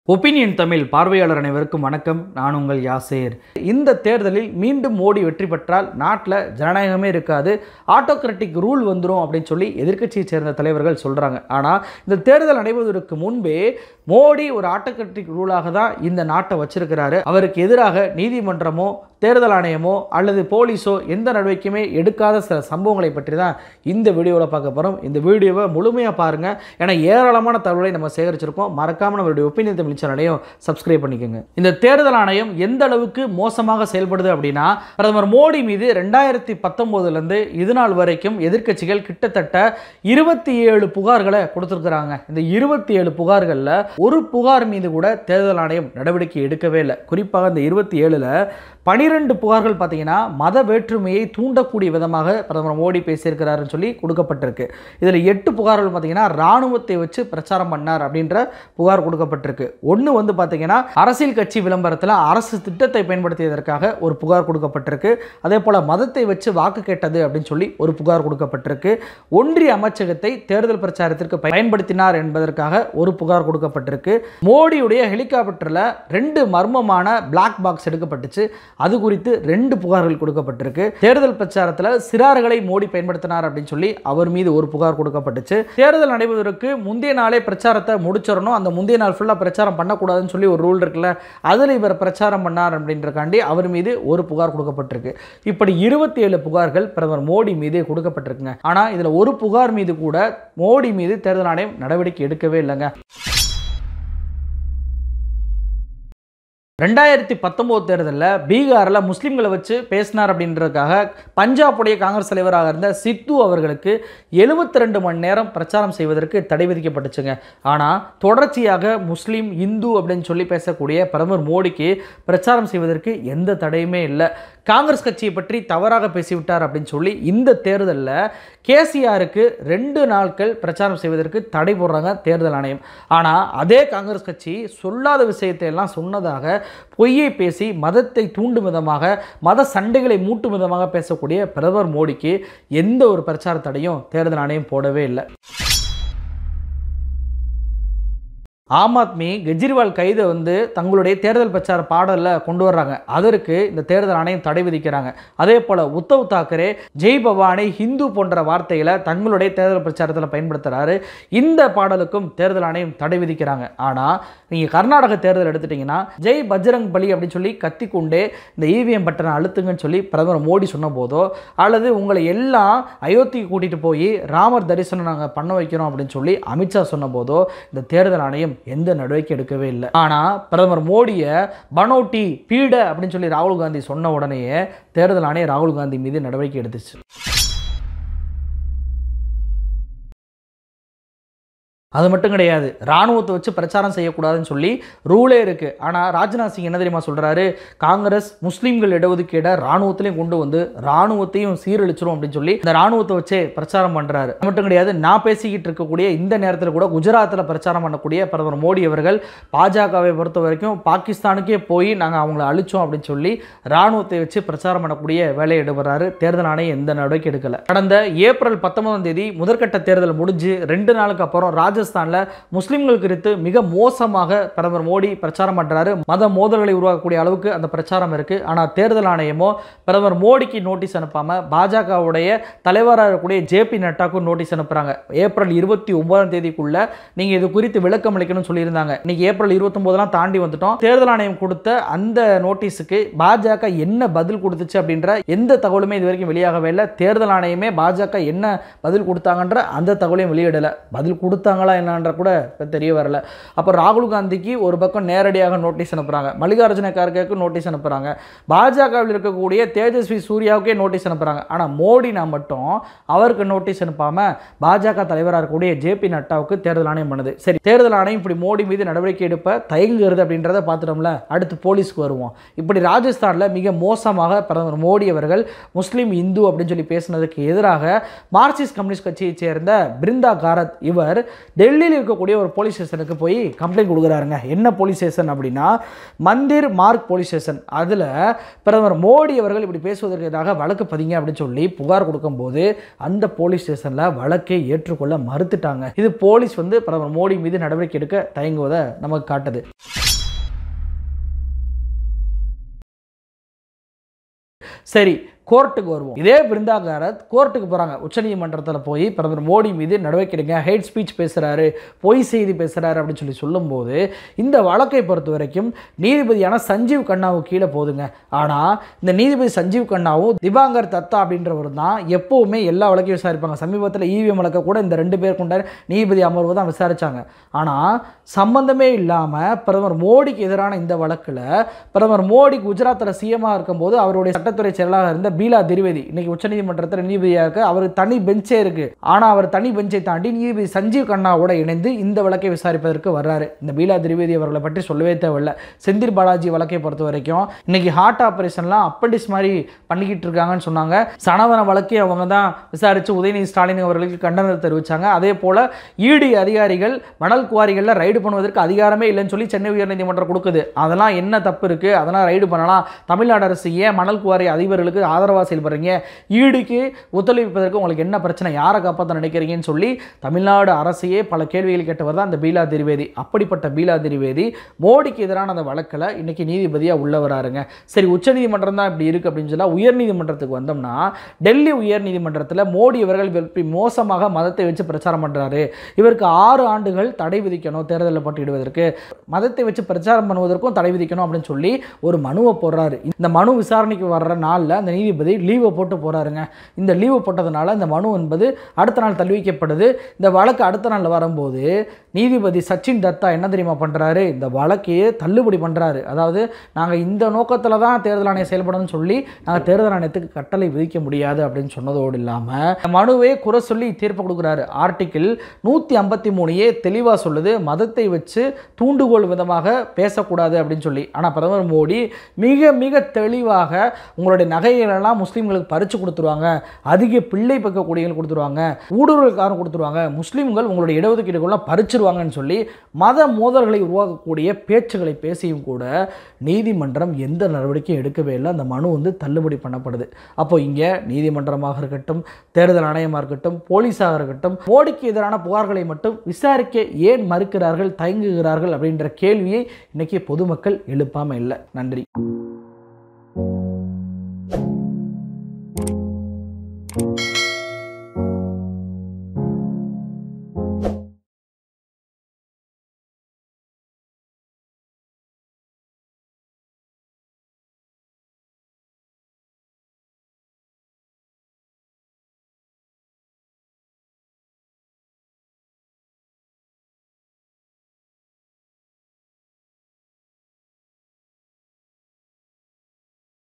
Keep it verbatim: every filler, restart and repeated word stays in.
Opinion Tamil பார்வையாளர் அனைவருக்கும் வணக்கம். நான் உங்கள் யாசேர். இந்த தேர்தலில் மீண்டும் மோடி வெற்றி பெற்றால் நாட்டில் ஜனநாயகமே இருக்காது, ஆட்டோக்ராட்டிக் ரூல் வந்துடும் அப்படின்னு சொல்லி எதிர்க்கட்சியை சேர்ந்த தலைவர்கள் சொல்கிறாங்க. ஆனால் இந்த தேர்தல் நடைபெறுவதற்கு முன்பே மோடி ஒரு ஆட்டோக்ராட்டிக் ரூலாக தான் இந்த நாட்டை வச்சிருக்கிறாரு. அவருக்கு எதிராக நீதிமன்றமோ தேர்தல் ஆணையமோ அல்லது போலீஸோ எந்த நடவடிக்கையுமே எடுக்காத சில சம்பவங்களை பற்றி தான் இந்த வீடியோவில் பார்க்க போகிறோம். இந்த வீடியோவை முழுமையாக பாருங்கள், ஏன்னா ஏராளமான தகவலை நம்ம சேகரிச்சிருக்கோம். மறக்காமல் நம்மளுடைய ஒப்பீனியன் தமிழ் சேனலையும் சப்ஸ்கிரைப் பண்ணிக்கோங்க. இந்த தேர்தல் ஆணையம் எந்த அளவுக்கு மோசமாக செயல்படுது அப்படின்னா, பிரதமர் மோடி மீது ரெண்டாயிரத்தி பத்தொன்பதுலேருந்து இது நாள் வரைக்கும் எதிர்க்கட்சிகள் கிட்டத்தட்ட இருபத்தி ஏழு புகார்களை கொடுத்துருக்குறாங்க. இந்த இருபத்தி ஏழு புகார்களில் ஒரு புகார் மீது கூட தேர்தல் ஆணையம் நடவடிக்கை எடுக்கவே இல்லை. குறிப்பாக இந்த இருபத்தி ஏழுல பனிரெண்டு புகார்கள் பார்த்தீங்கன்னா மத வேற்றுமையை தூண்டக்கூடிய விதமாக பிரதமர் மோடி பேசியிருக்கிறாருன்னு சொல்லி கொடுக்கப்பட்டிருக்கு. இதில் எட்டு புகார்கள் பார்த்தீங்கன்னா ராணுவத்தை வச்சு பிரச்சாரம் பண்ணார் அப்படின்ற புகார் கொடுக்கப்பட்டிருக்கு. ஒன்று வந்து பார்த்தீங்கன்னா அரசியல் கட்சி விளம்பரத்தில் அரசு திட்டத்தை பயன்படுத்தியதற்காக ஒரு புகார் கொடுக்கப்பட்டிருக்கு. அதே போல் மதத்தை வச்சு வாக்கு கேட்டது அப்படின்னு சொல்லி ஒரு புகார் கொடுக்கப்பட்டிருக்கு. ஒன்றிய அமைச்சகத்தை தேர்தல் பிரச்சாரத்திற்கு பயன்படுத்தினார் என்பதற்காக ஒரு புகார் கொடுக்கப்பட்டிருக்கு. மோடியுடைய ஹெலிகாப்டரில் ரெண்டு மர்மமான பிளாக் பாக்ஸ் எடுக்கப்பட்டுச்சு, அது குறித்து ரெண்டு புகார்கள் கொடுக்கப்பட்டிருக்கு. தேர்தல் பிரச்சாரத்தில் சிறார்களை மோடி பயன்படுத்தினார் அப்படின்னு சொல்லி அவர் மீது ஒரு புகார் கொடுக்கப்பட்டுச்சு. தேர்தல் நடைபெறுவதற்கு முந்தைய நாளே பிரச்சாரத்தை முடிச்சிடணும், அந்த முந்தைய நாள் ஃபுல்லாக பிரச்சாரம் பண்ணக்கூடாதுன்னு சொல்லி ஒரு ரூல் இருக்குல்ல, அதில் இவர் பிரச்சாரம் பண்ணார் அப்படின்றக்காண்டி அவர் மீது ஒரு புகார் கொடுக்கப்பட்டிருக்கு. இப்படி இருபத்தி ஏழு புகார்கள் பிரதமர் மோடி மீது கொடுக்கப்பட்டிருக்குங்க. ஆனால் இதில் ஒரு புகார் மீது கூட மோடி மீது தேர்தல் ஆணையம் நடவடிக்கை எடுக்கவே இல்லைங்க. ரெண்டாயிரத்தி பத்தொம்போது தேர்தலில் பீகாரில் முஸ்லீம்களை வச்சு பேசினார் அப்படின்றதுக்காக பஞ்சாபுடைய காங்கிரஸ் தலைவராக இருந்த சித்து அவர்களுக்கு எழுபத்தி ரெண்டு மணி நேரம் பிரச்சாரம் செய்வதற்கு தடை விதிக்கப்பட்டுச்சுங்க. ஆனால் தொடர்ச்சியாக முஸ்லீம் இந்து அப்படின்னு சொல்லி பேசக்கூடிய பிரதமர் மோடிக்கு பிரச்சாரம் செய்வதற்கு எந்த தடையுமே இல்லை. காங்கிரஸ் கட்சியை பற்றி தவறாக பேசிவிட்டார் அப்படின்னு சொல்லி இந்த தேர்தலில் கேசிஆருக்கு ரெண்டு நாட்கள் பிரச்சாரம் செய்வதற்கு தடை போடுறாங்க தேர்தல் ஆணையம். ஆனால் அதே காங்கிரஸ் கட்சி சொல்லாத விஷயத்தை எல்லாம் சொன்னதாக பொய்யை பேசி மதத்தை தூண்டும் விதமாக மத சண்டைகளை மூட்டும் விதமாக பேசக்கூடிய பிரதமர் மோடிக்கு எந்த ஒரு பிரச்சார தடையும் தேர்தல் ஆணையம் போடவே இல்லை. ஆம் ஆத்மி கெஜ்ரிவால் கைதை வந்து தங்களுடைய தேர்தல் பிரச்சார பாடலில் கொண்டு வர்றாங்க, அதற்கு இந்த தேர்தல் ஆணையம் தடை விதிக்கிறாங்க. அதே போல் உத்தவ் தாக்கரே ஜெய் பவானி ஹிந்து போன்ற வார்த்தைகளை தங்களுடைய தேர்தல் பிரச்சாரத்தில் பயன்படுத்துகிறாரு, இந்த பாடலுக்கும் தேர்தல் ஆணையம் தடை விதிக்கிறாங்க. ஆனால் நீங்கள் கர்நாடக தேர்தல் எடுத்துட்டிங்கன்னா ஜெய் பஜ்ரங் பலி அப்படின்னு சொல்லி கத்திக்கொண்டே இந்த இவிஎம் பட்டனை அழுத்துங்கன்னு சொல்லி பிரதமர் மோடி சொன்ன போதோ, அல்லது உங்களை எல்லாம் அயோத்திக்கு கூட்டிகிட்டு போய் ராமர் தரிசனம் நாங்கள் பண்ண வைக்கிறோம் அப்படின்னு சொல்லி அமித்ஷா சொன்ன போதோ இந்த தேர்தல் ஆணையம் எந்த நடவடிக்கை எடுக்கவே இல்லை. ஆனால் பிரதமர் மோடியை பனோட்டி பீட அப்படின்னு சொல்லி ராகுல் காந்தி சொன்ன உடனேயே தேர்தல் ஆணையம் ராகுல் காந்தி மீது நடவடிக்கை எடுத்துச்சு. அது மட்டும் கிடையாது, ராணுவத்தை வச்சு பிரச்சாரம் செய்யக்கூடாதுன்னு சொல்லி ரூலே இருக்குது. ஆனால் ராஜ்நாத் சிங் என்ன தெரியுமா சொல்கிறாரு, காங்கிரஸ் முஸ்லீம்கள் இடஒதுக்கீட ராணுவத்திலையும் கொண்டு வந்து ராணுவத்தையும் சீரழிச்சிரும் அப்படின்னு சொல்லி இந்த ராணுவத்தை வச்சே பிரச்சாரம் பண்ணுறாரு. அது மட்டும் கிடையாது, நான் பேசிக்கிட்டு இருக்கக்கூடிய இந்த நேரத்தில் கூட குஜராத்தில் பிரச்சாரம் பண்ணக்கூடிய பிரதமர் மோடி அவர்கள் பாஜகவை பொறுத்த வரைக்கும் பாகிஸ்தானுக்கே போய் நாங்கள் அவங்கள அழிச்சோம் அப்படின்னு சொல்லி ராணுவத்தை வச்சு பிரச்சாரம் பண்ணக்கூடிய வேலையை எடுக்கிறாரு. தேர்தல் ஆணையம் எந்த நடவடிக்கை எடுக்கலை. கடந்த ஏப்ரல் பத்தொன்பதாம் தேதி முதற்கட்ட தேர்தல் முடிஞ்சு ரெண்டு நாளுக்கு அப்புறம் ராஜ ராஜஸ்தானில் முஸ்லிம்கள் குறித்து மிக மோசமாக பிரதமர் மோடி பிரச்சாரம் பண்றாரு. மத மோதல்களை உருவாக்கக்கூடிய அளவுக்கு அந்த பிரச்சாரம் இருக்கு. ஆனால் தேர்தல் ஆணையமோ பிரதமர் மோடிக்கு நோட்டீஸ் அனுப்பாம பாஜகவுடைய தலைவராக இருக்கக்கூடிய ஜே பி நட்டாக்கு நோட்டீஸ் அனுப்புறாங்க. ஏப்ரல் இருபத்தி ஒன்பதாம் தேதிக்குள்ள நீங்க இது குறித்து விளக்கம் அளிக்கணும்னு சொல்லியிருந்தாங்க. இன்னைக்கு ஏப்ரல் இருபத்தி ஒன்பதுலாம் தாண்டி வந்துட்டோம். தேர்தல் ஆணையம் கொடுத்த அந்த நோட்டீஸுக்கு பாஜக என்ன பதில் கொடுத்துச்சு அப்படின்ற எந்த தகவலுமே இது வரைக்கும் வெளியாகவே இல்லை. தேர்தல் ஆணையமே பாஜக என்ன பதில் கொடுத்தாங்கன்ற அந்த தகவலையும் வெளியிடல. பதில் கொடுத்தாங்களா என்னன்ற கூட தெரிய வரல. அப்போ ராகுல் காந்திக்கு ஒரு பக்கம் நேரடியாக நோட்டீஸ் அனுப்புறாங்க, மல்லிகார்ஜுன கார்கேக்கு நோட்டீஸ் அனுப்புறாங்க, பாஜகவில் இருக்கக்கூடிய தேஜஸ்வி சூர்யாவுக்கே நோட்டீஸ் அனுப்புறாங்க. ஆனால் மோடினா மட்டும் அவருக்கு நோட்டீஸ் அனுப்பாம பாஜக தலைவராக இருக்கக்கூடிய ஜே பி நட்டாவுக்கு தேர்தல் ஆணையம் பண்ணுது. சரி, தேர்தல் ஆணையம் இப்படி மோடி மீது நடவடிக்கை எடுப்ப தயங்குகிறது அப்படின்றத பார்த்துட்டோம்ல. அடுத்து போலீஸ்க்கு வருவோம். இப்படி ராஜஸ்தானில் மிக மோசமாக பிரதமர் மோடி அவர்கள் முஸ்லீம் இந்து அப்படின்னு சொல்லி பேசினதுக்கு எதிராக மார்க்சிஸ்ட் கம்யூனிஸ்ட் கட்சியை சேர்ந்த பிருந்தா காரத் இவர் டெல்லியில் இருக்கக்கூடிய ஒரு போலீஸ் ஸ்டேஷனுக்கு போய் கம்ப்ளைண்ட் கொடுக்குறாருங்க. என்ன போலீஸ் ஸ்டேஷன் அப்படின்னா மந்திர் மார்க் போலீஸ் ஸ்டேஷன். அதில் பிரதமர் மோடி அவர்கள் இப்படி பேசுவதற்கு எதிராக வழக்கு பதிங்க அப்படின்னு சொல்லி புகார் கொடுக்கும்போது அந்த போலீஸ் ஸ்டேஷனில் வழக்கை ஏற்றுக்கொள்ள மறுத்துட்டாங்க. இது போலீஸ் வந்து பிரதமர் மோடி மீது நடவடிக்கை எடுக்க தயங்குவதை நமக்கு காட்டுது. சரி, கோர்ட்டுக்கு வருவோம். இதே பிருந்தா காரத் கோர்ட்டுக்கு போகிறாங்க. உச்சநீதிமன்றத்தில் போய் பிரதமர் மோடி மீது நடவடிக்கை எடுங்க, ஹேட் ஸ்பீச் பேசுகிறாரு, பொய் செய்தி பேசுகிறாரு அப்படின்னு சொல்லி சொல்லும்போது இந்த வழக்கை பொறுத்த வரைக்கும் நீதிபதியான சஞ்சீவ் கண்ணாவுக்கு கீழே போதுங்க. ஆனால் இந்த நீதிபதி சஞ்சீவ் கண்ணாவும் திபாங்கர் தத்தா அப்படின்றவர் தான் எப்போவுமே எல்லா வழக்கையும் விசாரிப்பாங்க. சமீபத்தில் ஈவிஎம் வழக்கை கூட இந்த ரெண்டு பேர் கொண்ட நீதிபதி அமர்வு தான் விசாரித்தாங்க. ஆனால் சம்பந்தமே இல்லாமல் பிரதமர் மோடிக்கு எதிரான இந்த வழக்கில் பிரதமர் மோடி குஜராத்தில் சிஎம்மாக இருக்கும்போது அவருடைய சட்டத்துறை செயலாளர் இருந்த பீலா திரிவேதி இன்னைக்கு உச்சநீதிமன்றத்தில் நீதிபதியாக இருக்கு. அவர் தனி பெஞ்சே இருக்கு. ஆனால் அவர் தனி பெஞ்சை தாண்டி நீதிபதி சஞ்சீவ் கண்ணாவோட இணைந்து இந்த வழக்கை விசாரிப்பதற்கு வர்றாரு. இந்த பீலா திரிவேதி அவர்களை பற்றி சொல்லவே தேவையில்லை. செந்தில் பாலாஜி வழக்கை பொறுத்த வரைக்கும் இன்னைக்கு ஹார்ட் ஆபரேஷன்லாம் அப்பண்டிஸ் மாதிரி பண்ணிக்கிட்டு இருக்காங்கன்னு சொன்னாங்க. சனவன வழக்கை அவங்க தான் விசாரித்து உதயநிதி ஸ்டாலின் அவர்களுக்கு கண்டனத்தை தெரிவித்தாங்க. அதே போல ஈடி அதிகாரிகள் மணல் குவாரிகளில் ரைடு பண்ணுவதற்கு அதிகாரமே இல்லைன்னு சொல்லி சென்னை உயர்நீதிமன்றம் கொடுக்குது. அதெல்லாம் என்ன தப்பு இருக்குது? அதெல்லாம் ரைடு பண்ணலாம். தமிழ்நாடு அரசு ஏன் மணல் குவாரி அதிபர்களுக்கு ஆதரவாக செயல்படுறீங்க? ஈடுக்கு ஒத்துழைப்பதற்கு உங்களுக்கு என்ன பிரச்சனை? யாரை காப்பாற்ற நினைக்கிறீங்கன்னு சொல்லி தமிழ்நாடு அரசையே பல கேள்விகள் கேட்டவர் தான் இந்த பீலா திரிவேதி. அப்படிப்பட்ட பீலா திரிவேதி மோடிக்கு எதிரான அந்த வழக்கில் இன்னைக்கு நீதிபதியாக உள்ள வராருங்க. சரி, உச்சநீதிமன்றம் தான் இப்படி இருக்கு அப்படின்னு சொல்லி உயர்நீதிமன்றத்துக்கு வந்தோம்னா டெல்லி உயர்நீதிமன்றத்தில் மோடி அவர்கள் இப்படி மோசமாக மதத்தை வச்சு பிரச்சாரம் பண்ணுறாரு, இவருக்கு ஆறு ஆண்டுகள் தடை விதிக்கணும், தேர்தலில் போட்டியிடுவதற்கு மதத்தை வச்சு பிரச்சாரம் பண்ணுவதற்கும் தடை விதிக்கணும் அப்படின்னு சொல்லி ஒரு மனுவை போடுறாரு. இந்த மனு விசாரணைக்கு வர்ற நாளில் அந்த நீதிபதி லீவை போட்டு போறாருங்க. இந்த லீவு போட்டதுனால இந்த மனு என்பது அடுத்த நாள் தள்ளி வைக்கப்படுது. இந்த வழக்கு அடுத்த நாள் வரும்போது நீதிபதி சச்சின் தத்தா என்ன தெரியுமா பண்ணுறாரு? இந்த வழக்கையே தள்ளுபடி பண்ணுறாரு. அதாவது நாங்கள் இந்த நோக்கத்தில் தான் தேர்தல் ஆணையம் செயல்படணும்னு சொல்லி நாங்கள் தேர்தல் ஆணையத்துக்கு கட்டளை விதிக்க முடியாது அப்படின்னு சொன்னதோடு இல்லாமல் மனுவே குறை சொல்லி தீர்ப்பு கொடுக்குறாரு. ஆர்டிக்கிள் நூற்றி ஐம்பத்தி மூணையே தெளிவாக சொல்லுது, மதத்தை வச்சு தூண்டுகோல் விதமாக பேசக்கூடாது அப்படின்னு சொல்லி. ஆனால் பிரதமர் மோடி மிக மிக தெளிவாக உங்களுடைய நகைகளெல்லாம் முஸ்லீம்களுக்கு பறித்து கொடுத்துருவாங்க, அதிக பிள்ளை பக்கக்கூடியவர்கள் கொடுத்துருவாங்க, ஊடுருவல்காரன் கொடுத்துருவாங்க, முஸ்லீம்கள் உங்களுடைய இடஒதுக்கீடுகள்லாம் பறிச்சிருவாங்கன்னு சொல்லி மத மோதல்களை உருவாக்கக்கூடிய பேச்சுகளை பேசியும் கூட நீதிமன்றம் எந்த நடவடிக்கையும் எடுக்கவே இல்லை. அந்த மனு வந்து தள்ளுபடி பண்ணப்படுது. அப்போ இங்கே நீதிமன்றமாக இருக்கட்டும், தேர்தல் ஆணையமாக இருக்கட்டும், போலீஸாக இருக்கட்டும், மோடிக்கு எதிரான புகார்களை மட்டும் விசாரிக்க ஏன் மறுக்கிறார்கள், தயங்குகிறார்கள் அப்படின்ற கேள்வியை இன்னைக்கு பொதுமக்கள் எழுப்பாமல் இல்லை. நன்றி.